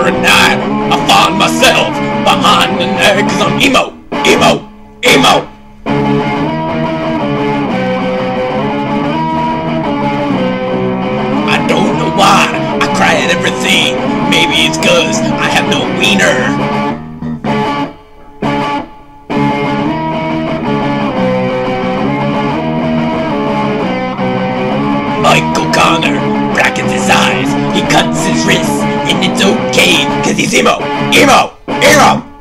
a night I find myself behind an egg, 'cause I'm emo, emo, emo. I don't know why I cry at everything. Maybe it's 'cause I have no wiener. Michael Connor brackets his eyes, he cuts his wrists, and it's okay, 'cause he's emo, emo, emo!